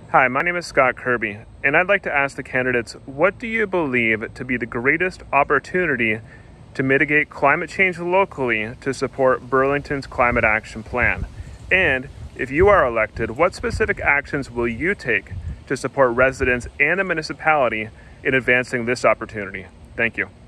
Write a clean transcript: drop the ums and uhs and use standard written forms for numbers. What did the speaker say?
Hi, my name is Scott Kirby, and I'd like to ask the candidates, what do you believe to be the greatest opportunity to mitigate climate change locally to support Burlington's climate action plan? And if you are elected, what specific actions will you take to support residents and the municipality in advancing this opportunity? Thank you.